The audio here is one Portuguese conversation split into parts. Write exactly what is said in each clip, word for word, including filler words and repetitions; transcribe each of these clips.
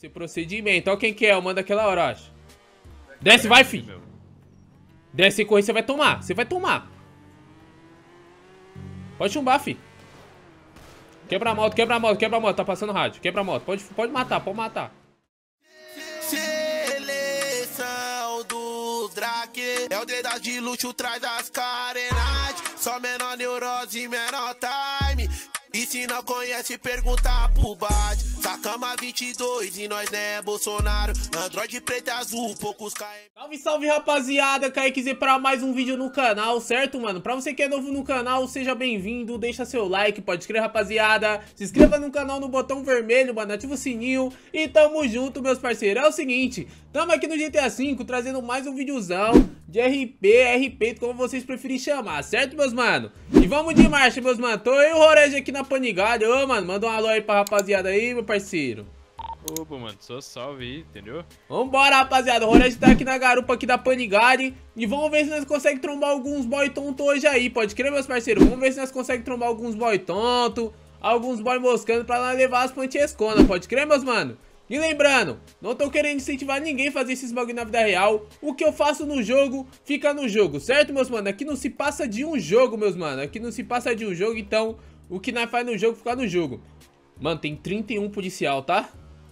Esse procedimento. Olha quem que é, manda aquela hora, acho. Desce, vai, filho. Desce e correr, você vai tomar. Você vai tomar. Pode chumbar, filho. Quebra a moto, quebra a moto, quebra a moto. Tá passando rádio. Quebra a moto. Pode, pode matar, pode matar. Seleção do Drake. É o dedo de luxo, traz as carenagens. Só menor neurose, menor time. E se não conhece, pergunta pro Bad. Sacama vinte e dois e nós né Bolsonaro. Android preto e azul, poucos caem. Salve, salve, rapaziada. Kaique Z pra mais um vídeo no canal, certo, mano? Pra você que é novo no canal, seja bem-vindo. Deixa seu like, pode crer, rapaziada. Se inscreva no canal no botão vermelho, mano. Ativa o sininho. E tamo junto, meus parceiros. É o seguinte, tamo aqui no G T A cinco trazendo mais um videozão de R P, R P, como vocês preferirem chamar, certo, meus mano? E vamos de marcha, meus mano. Tô eu e o Rorej aqui na Panigale. Ô, mano, manda um alô aí pra rapaziada aí, meu parceiro. Opa, mano, só salve aí, entendeu? Vambora, rapaziada. O Rorej tá aqui na garupa aqui da Panigale. E vamos ver se nós conseguimos trombar alguns boy tonto hoje aí. Pode crer, meus parceiros? Vamos ver se nós conseguimos trombar alguns boy tonto, alguns boy moscando pra nós levar as pantiesconas. Pode crer, meus mano? E lembrando, não tô querendo incentivar ninguém a fazer esses bagulho na vida real. O que eu faço no jogo, fica no jogo, certo, meus mano? Aqui não se passa de um jogo, meus mano. Aqui não se passa de um jogo, então o que nós faz no jogo, fica no jogo. Mano, tem trinta e um policial, tá?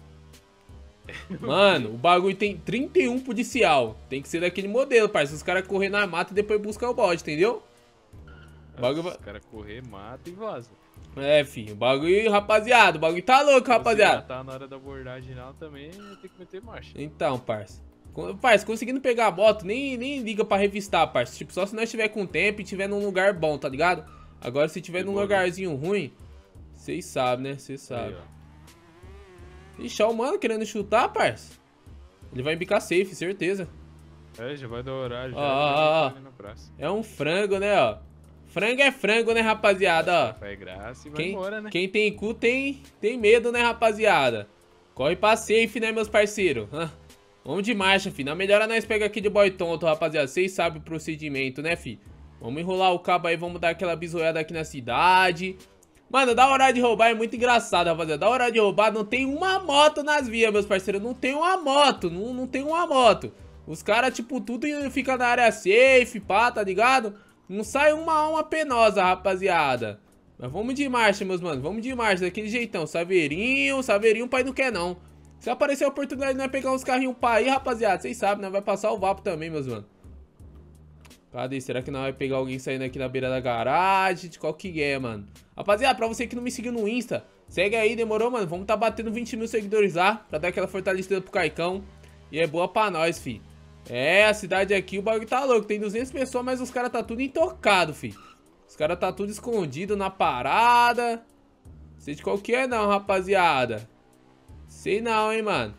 Mano, o bagulho tem trinta e um policial. Tem que ser daquele modelo, parceiro. Os caras correr na mata e depois buscar o bode, entendeu? O bagulho... Os caras correr, mata e vaza. É, filho, o bagulho, rapaziada, o bagulho tá louco, rapaziada. Se tá na hora da abordagem não, também tem que meter marcha. Então, parça. Parça, conseguindo pegar a moto, nem, nem liga pra revistar, parça. Tipo, só se nós tiver com tempo e tiver num lugar bom, tá ligado? Agora, se tiver num lugarzinho ruim, vocês sabem, né? Vocês sabem. Ixi, ó o mano querendo chutar, parça. Ele vai embicar safe, certeza. É, já vai dar horário, já. Ó, ó, ó. É um frango, né, ó. Frango é frango, né, rapaziada, ó. É graça e vai quem, embora, né? Quem tem cu tem, tem medo, né, rapaziada. Corre pra safe, né, meus parceiros. Vamos de marcha, fi. Na melhor nós pega aqui de boy tonto, rapaziada. Vocês sabem o procedimento, né, fi? Vamos enrolar o cabo aí, vamos dar aquela bisoiada aqui na cidade. Mano, da hora de roubar é muito engraçado, rapaziada. Da hora de roubar não tem uma moto nas vias, meus parceiros. Não tem uma moto, não, não tem uma moto. Os caras, tipo, tudo fica na área safe, pá, tá ligado? Não sai uma alma penosa, rapaziada. Mas vamos de marcha, meus mano. Vamos de marcha, daquele jeitão. Saveirinho, saveirinho, o pai não quer, não. Se aparecer a oportunidade de nós pegar uns carrinhos pra aí, rapaziada, vocês sabem, nós vai passar o vapo também, meus mano. Cadê? Será que nós vai pegar alguém saindo aqui na beira da garagem? De qual que é, mano? Rapaziada, pra você que não me seguiu no Insta, segue aí, demorou, mano? Vamos tá batendo vinte mil seguidores lá, pra dar aquela fortalecida pro Caicão. E é boa pra nós, fi. É, a cidade aqui, o bagulho tá louco. Tem duzentas pessoas, mas os caras tá tudo intocado, fi. Os caras tá tudo escondido na parada. Sei de qual que é não, rapaziada. Sei não, hein, mano.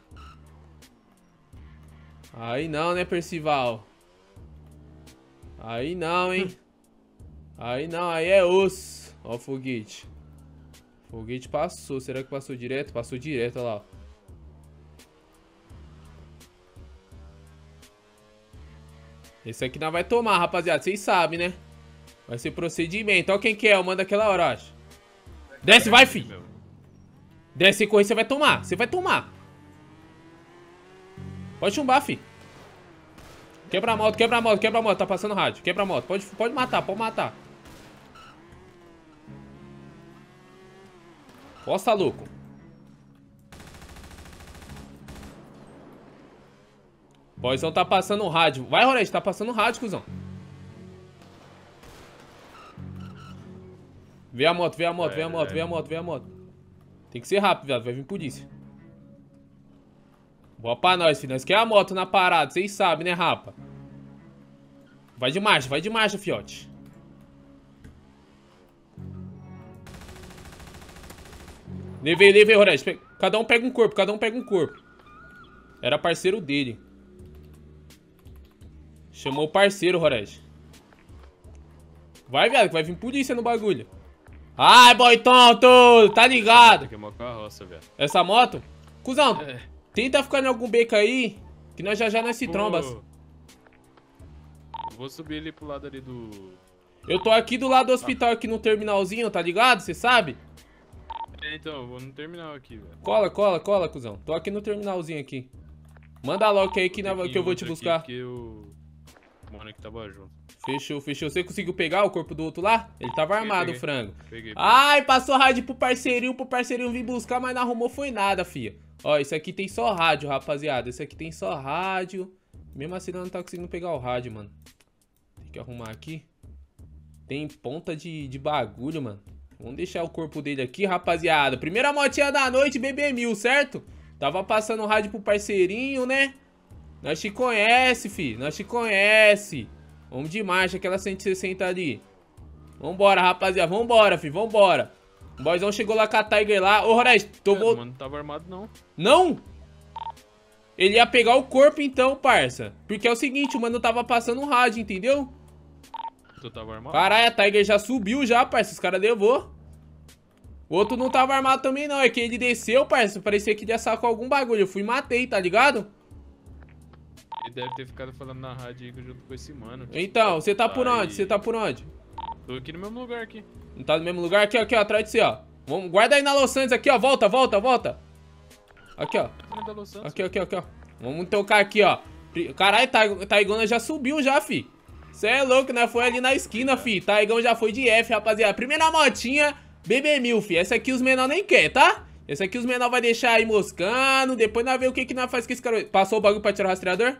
Aí não, né, Percival? Aí não, hein. Aí não, aí é osso. Ó o foguete. Foguete passou. Será que passou direto? Passou direto, olha lá, ó. Esse aqui não vai tomar, rapaziada. Vocês sabem, né? Vai ser procedimento. Olha quem que é. Manda aquela hora, acho. Desce, vai, filho. Desce e correr, você vai tomar. Você vai tomar. Pode chumbar, filho. Quebra a moto, quebra a moto, quebra a moto. Tá passando rádio. Quebra a moto. Pode, pode matar, pode matar. Posta, louco. Boizão tá passando o rádio. Vai, Rorej, tá passando o rádio, cuzão. Vê a moto, vê a moto, vê a moto, vê a moto, vê a moto. Tem que ser rápido, viado. Vai vir polícia. Boa pra nós, filho. Nós quer a moto na parada. Vocês sabem, né, rapa? Vai de marcha, vai de marcha, fiote. Levei, levei, Rorej. Cada um pega um corpo, cada um pega um corpo. Era parceiro dele. Chamou o parceiro, Rorej. Vai, viado, que vai vir polícia no bagulho. Ai, boy tonto, tá ligado? Carroça, velho. Essa moto? Cusão, é. Tenta ficar em algum beco aí, que nós já já nós se trombas. Vou subir ali pro lado ali do... Eu tô aqui do lado do hospital, aqui no terminalzinho, tá ligado? Você sabe? É, É, então, eu vou no terminal aqui, velho. Cola, cola, cola, cuzão. Tô aqui no terminalzinho aqui. Manda logo aí que, na, que eu vou te buscar. Porque o mano que tava junto. Fechou, fechou. Você conseguiu pegar o corpo do outro lá? Ele tava armado, peguei. o frango. Peguei, peguei. Ai, passou rádio pro parceirinho, pro parceirinho vir buscar, mas não arrumou foi nada, fia. Ó, esse aqui tem só rádio, rapaziada. Esse aqui tem só rádio. Mesmo assim, não tá conseguindo pegar o rádio, mano. Tem que arrumar aqui. Tem ponta de, de bagulho, mano. Vamos deixar o corpo dele aqui, rapaziada. Primeira motinha da noite, B B mil, certo? Tava passando rádio pro parceirinho, né? Nós te conhece, fi. Nós te conhece. Vamos de marcha, aquela cento e sessenta ali. Vambora, rapaziada. Vambora, fi. Vambora. O boyzão chegou lá com a Tiger lá. Ô, Horest, tô... É, vo... mano, não tava armado, não. Não? Ele ia pegar o corpo então, parça. Porque é o seguinte, o mano tava passando um rádio, entendeu? Tu tava armado? Caralho, a Tiger já subiu já, parça. Os caras levou. O outro não tava armado também, não. É que ele desceu, parça. Parecia que ele ia sacar algum bagulho. Eu fui e matei, tá ligado? Ele deve ter ficado falando na rádio aí junto com esse mano. Então, você tá por Aí. onde? Você tá por onde? Tô aqui no mesmo lugar aqui. Não tá no mesmo lugar? Aqui, aqui, ó, atrás de você, ó. Vamos, guarda aí na Los Santos aqui, ó. Volta, volta, volta. Aqui, ó. Aqui, aqui, aqui, ó. Vamos tocar aqui, ó. Caralho, Taigona já subiu já, fi. Cê é louco, né? Foi ali na esquina, fi. Taigão já foi de F, rapaziada. Primeira motinha, B B mil, fi. Essa aqui os menor nem quer, tá? Essa aqui os menor vai deixar aí moscando. Depois nós vemos o que que nós faz com esse cara. Passou o bagulho pra tirar o rastreador?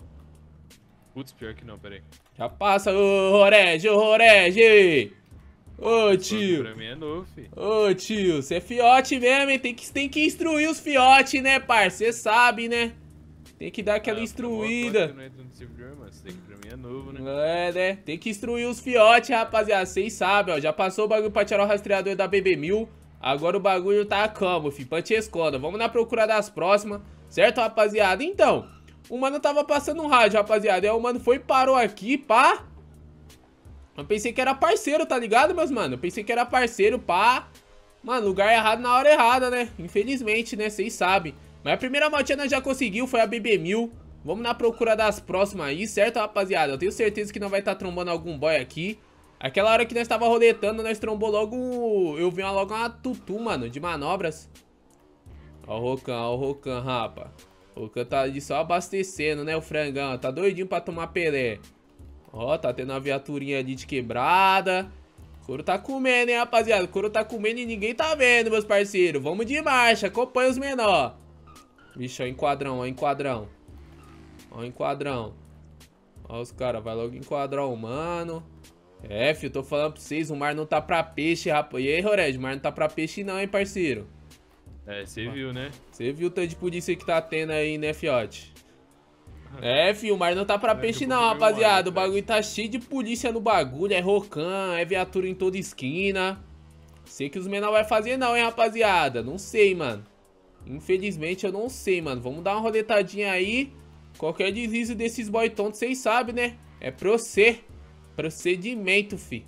Putz, pior que não, peraí. Já passa, ô Rorege, ô Rorege. Ô tio. Pra mim é novo, fi. Ô tio, você é fiote mesmo, hein? Tem que, tem que instruir os fiote, né, parça? Você sabe, né? Tem que dar aquela Ah, instruída. não entra no servidor, mano. Isso daqui pra mim é novo, né? É, né? Tem que instruir os fiote, rapaziada. Vocês sabem, ó. Já passou o bagulho pra tirar o rastreador da B B mil. Agora o bagulho tá como, fi? Panchescona. Vamos na procura das próximas. Certo, rapaziada? Então, o mano tava passando um rádio, rapaziada. Aí o mano foi e parou aqui, pá. Eu pensei que era parceiro, tá ligado, meus mano? Eu pensei que era parceiro, pá. Mano, lugar errado na hora errada, né? Infelizmente, né? Vocês sabem. Mas a primeira motinha nós já conseguiu, foi a B B mil. Vamos na procura das próximas aí, certo, rapaziada? Eu tenho certeza que não vai estar tá trombando algum boy aqui. Aquela hora que nós tava roletando, nós trombou logo... Eu vi logo uma tutu, mano, de manobras. Ó o Rocan, ó o Rocan, rapa. O Rocan tá ali só abastecendo, né, o frangão. Tá doidinho pra tomar Pelé. Ó, tá tendo uma viaturinha ali de quebrada. O couro tá comendo, hein, rapaziada. O couro tá comendo e ninguém tá vendo, meus parceiros. Vamos de marcha, acompanha os menor. Vixe, ó, enquadrão, ó, enquadrão. Ó, enquadrão. Ó, os caras, vai logo enquadrar o mano. É, filho, tô falando pra vocês, o mar não tá pra peixe, rapaz. E aí, Rored, o mar não tá pra peixe não, hein, parceiro. É, você viu, né? Você viu o tanto de polícia que tá tendo aí, né, fiote? É, filho, o mar não tá pra peixe não, rapaziada. O bagulho tá cheio de polícia no bagulho. É Rocan, é viatura em toda esquina. Sei que os menor vai fazer não, hein, rapaziada. Não sei, mano. Infelizmente eu não sei, mano. Vamos dar uma roletadinha aí. Qualquer deslize desses boy tontos, vocês sabem, né? É proce... procedimento, fi.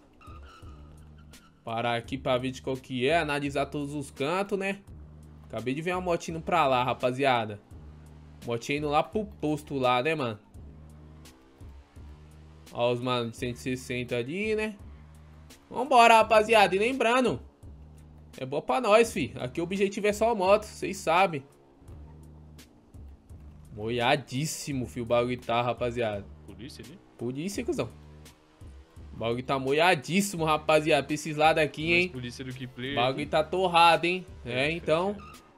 Parar aqui pra ver de qual que é. Analisar todos os cantos, né? Acabei de ver uma motinha indo pra lá, rapaziada. Motinha indo lá pro posto lá, né, mano? Ó os manos de cento e sessenta ali, né? Vambora, rapaziada. E lembrando, é boa pra nós, fi. Aqui o objetivo é só a moto, vocês sabem. Moiadíssimo, fi, o bagulho tá, rapaziada. Polícia ali? Polícia, cuzão. O bagulho tá moiadíssimo, rapaziada. Pra esses lados aqui, hein? Mais polícia do que player. O bagulho tá torrado, hein? É, então...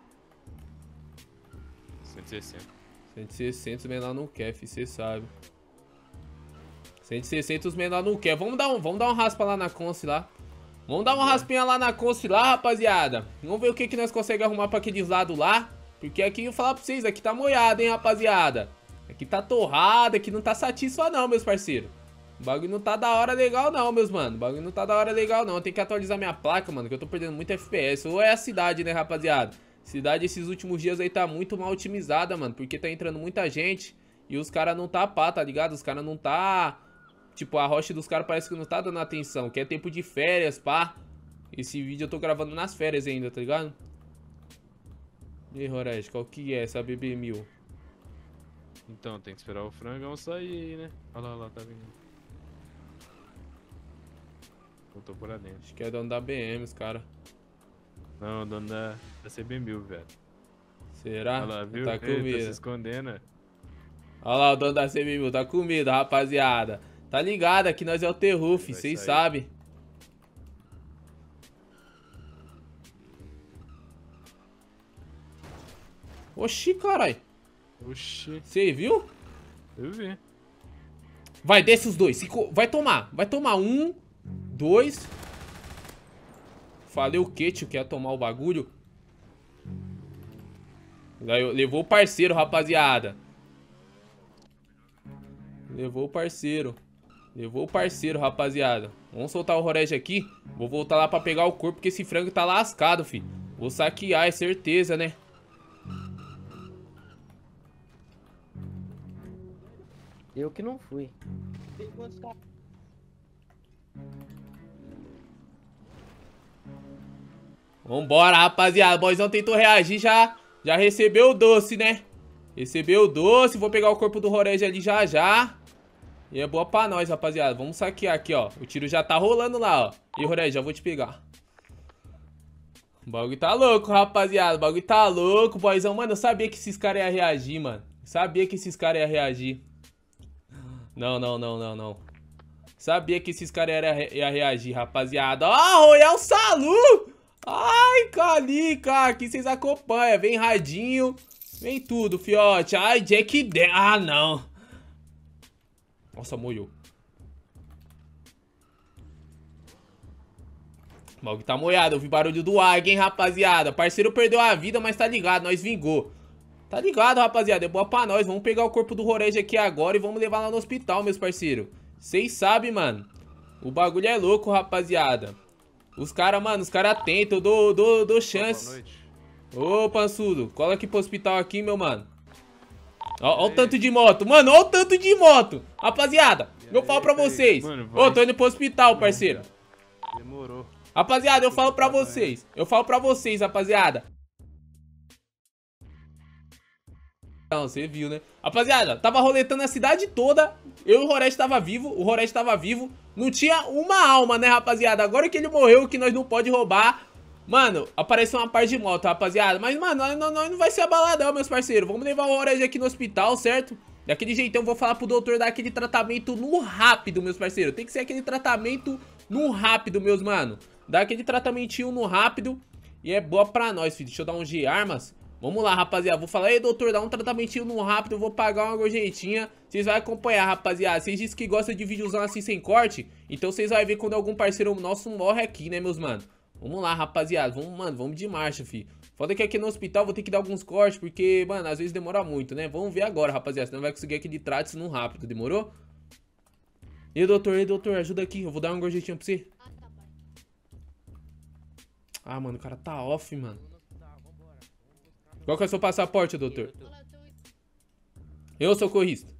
cento e sessenta. cento e sessenta os menor não quer, fi, cê sabe. cento e sessenta os menor não quer. Vamos dar um, vamos dar um raspa lá na Conce lá. Vamos dar uma raspinha lá na Conce lá, rapaziada. Vamos ver o que que nós conseguimos arrumar pra aqueles lados lá. Porque aqui, eu vou falar pra vocês, aqui tá moiado, hein, rapaziada. Aqui tá torrado, aqui não tá satisfa não, meus parceiros. O bagulho não tá da hora legal não, meus mano. O bagulho não tá da hora legal não. Eu tenho que atualizar minha placa, mano, que eu tô perdendo muito F P S. Ou é a cidade, né, rapaziada? Cidade esses últimos dias aí tá muito mal otimizada, mano. Porque tá entrando muita gente e os caras não tá pá, tá ligado? Os caras não tá... Tipo, a rocha dos caras parece que não tá dando atenção. Que é tempo de férias, pá. Esse vídeo eu tô gravando nas férias ainda, tá ligado? E aí, Rored, qual que é essa B B mil? Então, tem que esperar o frangão sair, né? Olha lá, olha lá, tá vindo. Eu tô por lá dentro. Acho que é dono da B M, os cara. Não, o dono da, da C B mil, velho. Será? Olha lá, viu? Tá com Ele tá se medo. escondendo. Olha lá o dono da C B mil, tá com medo, rapaziada. Tá ligado, aqui nós é o Terruf, Vai vocês sair. sabem. Oxi, carai. Oxi, Você viu? eu vi. Vai, desce os dois. Cinco- Vai tomar. Vai tomar um, dois. Falei o que, tio? Que ia tomar o bagulho? Ganhou- Levou o parceiro, rapaziada. Levou o parceiro. Levou o parceiro, rapaziada. Vamos soltar o Rorege aqui. Vou voltar lá pra pegar o corpo, porque esse frango tá lascado, filho. Vou saquear, é certeza, né? Eu que não fui. Vambora, rapaziada. O boizão tentou reagir, já, já recebeu o doce, né? Recebeu o doce. Vou pegar o corpo do Rorege ali já já. E é boa pra nós, rapaziada. Vamos saquear aqui, ó. O tiro já tá rolando lá, ó. E, Rorege, já vou te pegar. O bagulho tá louco, rapaziada. O bagulho tá louco, boizão. Mano, eu sabia que esses caras iam reagir, mano. Sabia que esses caras iam reagir. Não, não, não, não, não. Sabia que esses caras iam re ia reagir, rapaziada. Ó, oh, Royal Salu! Ai, Calica, aqui vocês acompanham. Vem radinho, vem tudo, fiote. Ai, Jack Dan. Ah, não. Nossa, molhou. O bagulho tá molhado. Eu vi barulho do águia, hein, rapaziada. Parceiro perdeu a vida, mas tá ligado, nós vingou. Tá ligado, rapaziada, é boa pra nós. Vamos pegar o corpo do Rorege aqui agora e vamos levar lá no hospital, meus parceiros. Vocês sabem, mano. O bagulho é louco, rapaziada. Os caras, mano, os caras tentam, eu dou, dou, dou chance. Boa noite. Ô, Pansudo, cola aqui pro hospital aqui, meu mano. Ó, ó o tanto de moto, mano, ó o tanto de moto. Rapaziada, eu falo pra vocês. Mano, vai. Ô, tô indo pro hospital, parceiro. Demorou. Rapaziada, eu falo pra vocês. Eu falo pra vocês, rapaziada. Não, você viu, né? Rapaziada, tava roletando a cidade toda. Eu e o Rorege tava vivo. O Rorege tava vivo. Não tinha uma alma, né, rapaziada? Agora que ele morreu, que nós não pode roubar. Mano, apareceu uma parte de moto, rapaziada. Mas, mano, nós não, nós não vai ser abaladão, meus parceiros. Vamos levar o Rorege aqui no hospital, certo? Daquele jeitão, vou falar pro doutor dar aquele tratamento no rápido, meus parceiros. Tem que ser aquele tratamento no rápido, meus mano. Dá aquele tratamentinho no rápido. E é boa pra nós, filho. Deixa eu dar um G armas. Vamos lá, rapaziada. Vou falar, ei, doutor, dá um tratamentinho no rápido. Eu vou pagar uma gorjetinha. Vocês vão acompanhar, rapaziada. Vocês dizem que gostam de videozão assim sem corte. Então vocês vão ver quando algum parceiro nosso morre aqui, né, meus mano? Vamos lá, rapaziada. Vamos, mano, vamos de marcha, fi. Foda que aqui no hospital vou ter que dar alguns cortes. Porque, mano, às vezes demora muito, né? Vamos ver agora, rapaziada. Senão vai conseguir aquele trato no rápido. Demorou? Ei, doutor, ei, doutor, ajuda aqui. Eu vou dar uma gorjetinha pra você. Ah, mano, o cara tá off, mano. Qual que é o seu passaporte, doutor? Eu sou socorrista.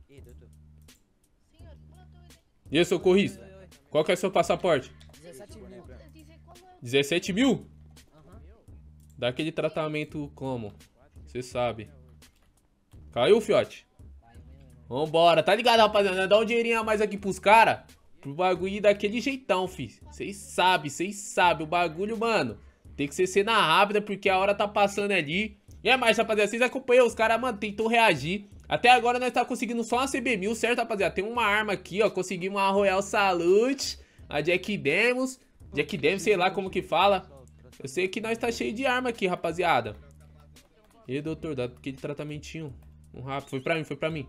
E eu sou socorrista? Qual que é o seu passaporte? dezessete mil? Dá aquele tratamento como? Você sabe. Caiu, fiote? Vambora, tá ligado, rapaziada? Dá um dinheirinho a mais aqui pros caras. Pro bagulho ir daquele jeitão, fi. Vocês sabem, vocês sabem. O bagulho, mano, tem que ser cena rápida porque a hora tá passando ali. E é mais, rapaziada, vocês acompanham, os caras, mano, tentou reagir. Até agora nós tá conseguindo só uma C B mil, certo, rapaziada? Tem uma arma aqui, ó, conseguimos uma Royal Salute, a Jack Demos. Jack Demos, sei lá como que fala. Eu sei que nós tá cheio de arma aqui, rapaziada. E aí, doutor, dá aquele tratamentinho. Um rápido, foi pra mim, foi pra mim.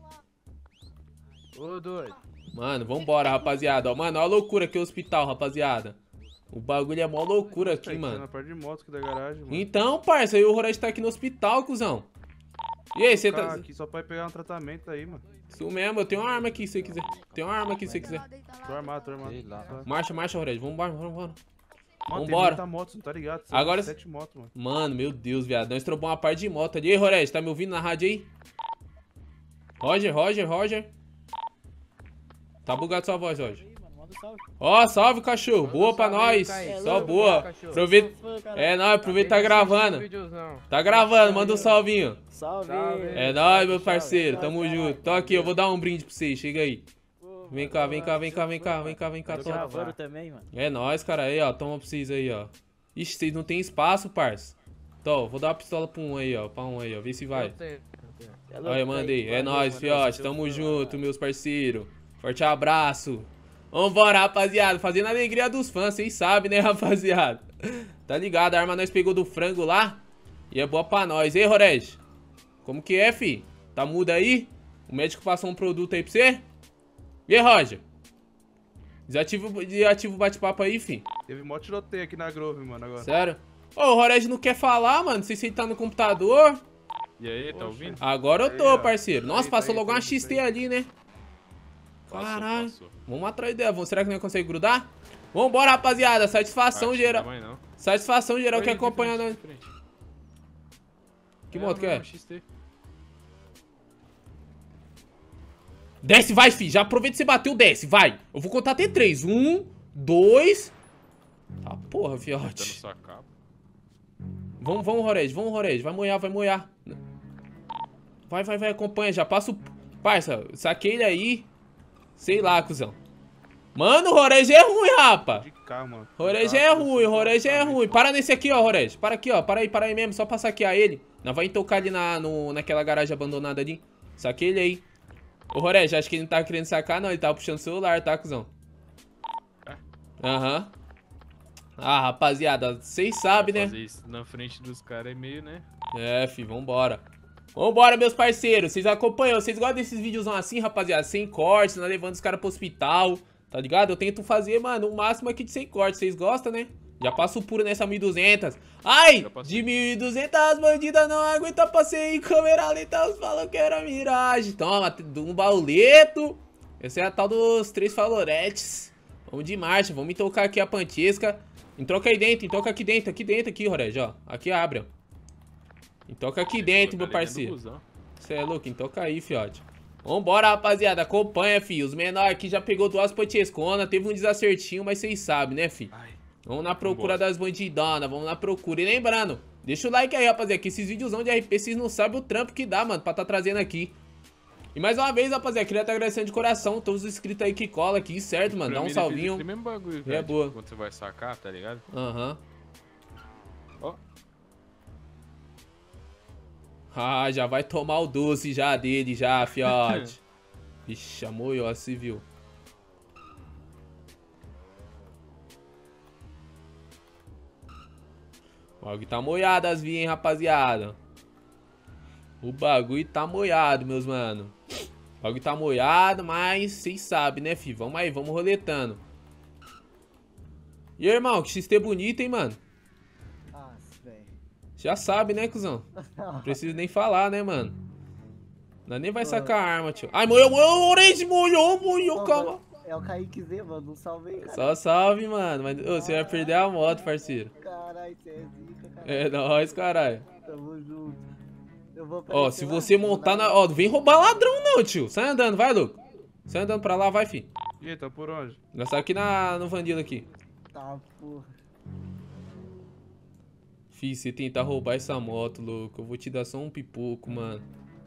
Ô, doido. Mano, vambora, rapaziada. Ó, mano, ó a loucura aqui o hospital, rapaziada. O bagulho é mó loucura aqui, Tá mano. na parte de moto aqui da garagem, mano. Então, parça, aí o Rorege tá aqui no hospital, cuzão. E aí, você tá... Aqui só pode pegar um tratamento aí, mano. Isso mesmo, eu tenho uma arma aqui se você quiser. Tem uma arma aqui se você quiser. Tô armado, tô armado. Marcha, marcha, Rorege. Vambora, vambora. Mano, tem Vambora. muita moto, não tá ligado? São Agora- sete motos, mano. Mano, meu Deus, viado. Nós trocamos uma parte de moto ali. E aí, Rorege, tá me ouvindo na rádio aí? Roger, Roger, Roger. Tá bugado sua voz, Roger. Ó, salve, cachorro. Boa pra nós. Só boa. Aproveita. É nóis, aproveita que tá gravando. Tá gravando, manda um salvinho. Salve! É nóis, meu parceiro. Tamo junto. Tô aqui, eu vou dar um brinde pra vocês. Chega aí. Vem cá, vem cá, vem cá, vem cá, vem cá, vem cá. Tô Toma. gravando também, mano. É nóis, cara. Aí, ó. Toma pra vocês aí, ó. Ixi, vocês não tem espaço, parça. Então, vou dar uma pistola pra um aí, ó. Pra um aí, ó. Vê se vai. Eu tenho, eu tenho. Aí, eu mandei. É Valeu, nóis, mano. fiote. Tamo junto, meus parceiros. Forte abraço. Vambora, rapaziada. Fazendo a alegria dos fãs, vocês sabem, né, rapaziada? Tá ligado? A arma nós pegou do frango lá. E é boa pra nós. Ei, Rorege? Como que é, fi? Tá mudo aí? O médico passou um produto aí pra você? E aí, Roger? Desativa, desativa o bate-papo aí, fi. Teve mó tiroteio aqui na Grove, mano, agora. Sério? Ô, o Rorege não quer falar, mano. Não sei se ele tá no computador. E aí, tá Poxa. ouvindo? Agora eu Aí, tô, ó. parceiro. Nossa, Aí, passou tá aí, logo tá uma aí, X T tá aí. ali, né? Passou, Caralho. passou. Vamos atrás dela. Vamos- Será que não consegue grudar? Vambora, rapaziada. Satisfação Ah, geral. não, não. Satisfação geral Oi, que de acompanha frente, nós. de frente. Que É, moto que não, é? X T. Desce, vai, fi. Já aproveita que você bateu, desce, vai. Eu vou contar até três. Um, dois. Tá, porra, Tá no fiote. sua capa. Vamos, vamos, Rorege. Vamos, Rorege. Vai moiar, vai moiar. Vai, vai, vai. Acompanha. Já passa o... Parça, saquei ele aí. Sei lá, cuzão. Mano, o Rorege é ruim, rapa. De cá, mano. Rorege é ruim, Rorege é ruim. Para nesse aqui, ó, Rorege. Para aqui, ó. Para aí, para aí mesmo. Só pra saquear ele. Nós vai tocar ali na, no, naquela garagem abandonada ali. Saquei ele aí. Ô, Rorege, acho que ele não tá querendo sacar, não. Ele tava puxando o celular, tá, cuzão? Aham. Ah, rapaziada, vocês sabem, né? Fazer isso na frente dos caras é meio, né? É, fi, vambora. Vambora, meus parceiros. Vocês acompanham, vocês gostam desses vídeos assim, rapaziada? Sem cortes, né? Levando os caras pro hospital, tá ligado? Eu tento fazer, mano, o máximo aqui de sem cortes. Vocês gostam, né? Já passo puro nessa mil e duzentos. Ai, Já passei. de mil e duzentos as bandidas não aguentam passeio em câmera lenta. Elas falam que era miragem. Toma, um bauleto. Essa é a tal dos três faloretes. Vamos de marcha, vamos tocar aqui a pantesca. Entroca aí dentro, entroca aqui dentro, aqui dentro, aqui, Rorege, ó. Aqui abre, ó. Entoca aqui dentro, meu parceiro. Você é louco, entoca aí, fiote. Vambora, rapaziada, acompanha, fi. Os menores aqui já pegou duas pantesconas. Teve um desacertinho, mas vocês sabem, né, fi? Vamos na procura das bandidonas, vamos na procura. E lembrando, deixa o like aí, rapaziada, que esses videozão de R P vocês não sabem o trampo que dá, mano, pra tá trazendo aqui. E mais uma vez, rapaziada, queria estar agradecendo de coração todos os inscritos aí que cola aqui, certo, mano? Dá um salvinho. É mesmo bagulho, É velho, boa. quando você vai sacar, tá ligado? Aham. Ó. Ah, já vai tomar o doce já dele, já, fiote. Vixe, amor, ó, civil. O bagulho tá moiado as vias, hein, rapaziada. O bagulho tá moiado, meus mano. O bagulho tá moiado, mas vocês sabem, né, fi? Vamos aí, vamos roletando. E aí, irmão, que X T bonito, hein, mano? Nossa, velho. Já sabe, né, cuzão? Não preciso nem falar, né, mano? Nós nem vai sacar a arma, tio. Ai, moiou, moiou, Orange, moiou, moiou, calma. É o Kaique Z, mano. Um salve aí, cara. Só salve, mano. Mas ô, você vai perder a moto, parceiro. Caralho, você é zica, cara. É nóis, caralho. Tamo junto. Eu vou pra Ó, esse se lá, você vou montar dar- na... Ó, não vem roubar ladrão não, tio. Sai andando, vai, louco. Sai andando pra lá, vai, fi. E aí, tá por onde? Nós tá aqui na... no Vandilo aqui. Tá, porra. Fi, você tentar roubar essa moto, louco, eu vou te dar só um pipoco, mano.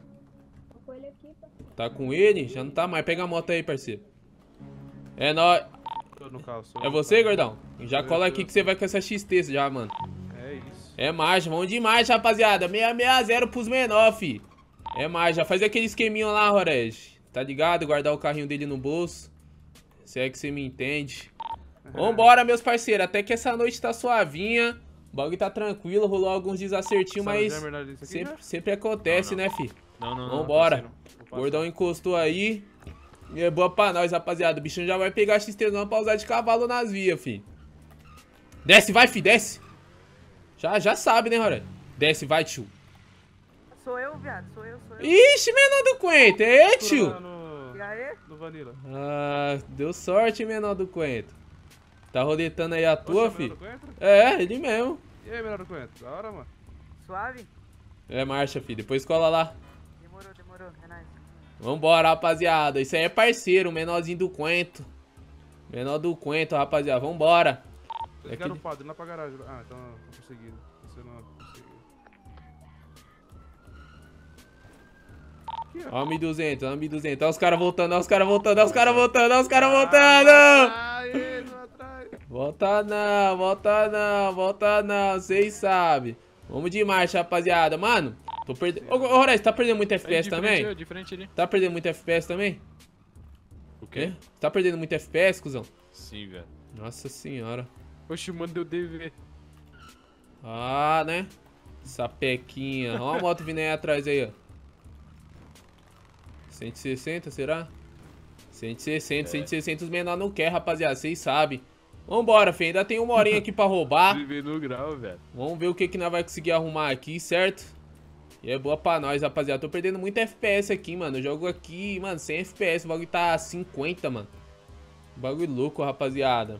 Tá com ele? Já não tá mais. Pega a moto aí, parceiro. É nóis. Tô no carro. sou É eu, você, cara. gordão? Já cola aqui que você vai com essa X T já, mano. É isso. É marcha, vamos de marcha, rapaziada. seis seis zero pros menor, fi. É marcha, faz aquele esqueminha lá, Rorege. Tá ligado? Guardar o carrinho dele no bolso. Se é que você me entende. Vambora, meus parceiros. Até que essa noite tá suavinha. O bagulho tá tranquilo, rolou alguns desacertinhos, Sabe mas onde é a verdade disso aqui, sempre, né? sempre acontece, Não, não. né, fi? Não, não, não. Vambora. parceiro. Vou O passar. gordão encostou aí. E é boa pra nós, rapaziada. O bichão já vai pegar X T não pra usar de cavalo nas vias, fi. Desce, vai, fi, desce. Já, já sabe, né, Roré? Desce, vai, tio. Sou eu, viado, sou eu, sou eu. Ixi, menor do Coentro. É, Lá tio. No, E aí? no Vanilla. Ah, deu sorte, menor do Coentro. Tá roletando aí a tua, Oxe, é o fi? menor do Coentro? É, ele mesmo. E aí, menor do Coentro? Da hora, mano. Suave? É marcha, fi. Depois cola lá. Demorou, demorou, é nóis. Vambora, rapaziada. Isso aí é parceiro, o menorzinho do Coentro. Menor do Coentro, rapaziada. Vambora. Eles É ligaram que- o padre lá pra garagem. Ah, então não consegui. Você não conseguiu. Aqui, ó. Ó, mil e duzentos, ó, mil e duzentos. Ó os caras voltando, ó os caras voltando, ó os caras voltando, ó os caras voltando. Ah, ele não atrai. Volta não, volta não, volta não, vocês sabem. Vamos de marcha, rapaziada. Mano, tô perdendo... Ô, ô Horácio, tá perdendo muito F P S Aí, de também? frente, de frente ali. Tá perdendo muito F P S também? O quê? Quê? Tá perdendo muito F P S, cuzão? Sim, velho. Nossa senhora. Oxe, mano, deu D V. Ah, né? Sapequinha. Ó a moto vindo aí atrás aí, ó. cento e sessenta, será? cento e sessenta, É. cento e sessenta os menores não quer, rapaziada. Vocês sabem. Vambora, filho. Ainda tem uma horinha aqui pra roubar. D V no grau, velho. Vamos ver o que que nós vai conseguir arrumar aqui, certo? E é boa pra nós, rapaziada. Tô perdendo muito F P S aqui, mano. Eu jogo aqui, mano, sem F P S. O bagulho tá cinquenta, mano. Bagulho louco, rapaziada.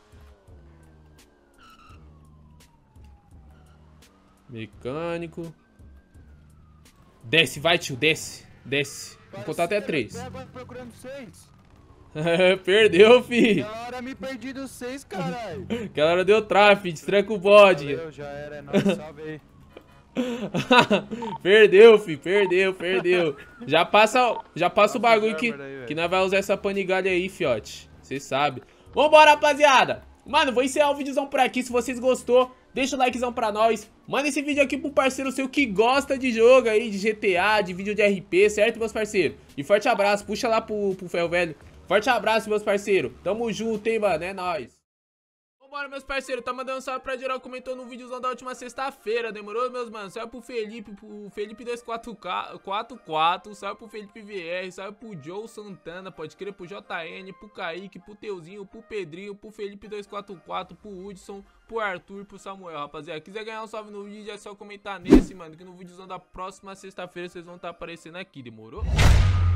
Mecânico. Desce, vai, tio, desce. Desce. Vou contar até três. Agora procurando seis. Perdeu, fi. Aquela hora me perdi dos seis, caralho. Aquela hora deu tráfego, destranca o bode. Valeu, já era, é nóis, salve aí. Perdeu, fi, perdeu, perdeu. Já passa, já passa o bagulho que, Aí, velho. que nós vai usar essa panigalha aí, fiote. Cê sabe. Vambora, rapaziada. Mano, vou encerrar o videozão por aqui. Se vocês gostou, deixa o likezão pra nós. Manda esse vídeo aqui pro parceiro seu que gosta de jogo aí, de G T A, de vídeo de R P, certo, meus parceiros? E forte abraço, puxa lá pro, pro Ferro Velho. Forte abraço, meus parceiros. Tamo junto, hein, mano, é nóis. Vambora, meus parceiros, tá mandando um salve pra geral, comentou no videozão da última sexta-feira, demorou, meus manos? Salve pro Felipe, pro Felipe dois quatro quatro, salve pro Felipe V R, salve pro Joe Santana, pode crer, pro J N, pro Kaique, pro Teuzinho, pro Pedrinho, pro Felipe dois quatro quatro, pro Hudson, pro Arthur, pro Samuel, rapaziada. Quiser ganhar um salve no vídeo, é só comentar nesse, mano, que no videozão da próxima sexta-feira vocês vão estar aparecendo aqui, demorou?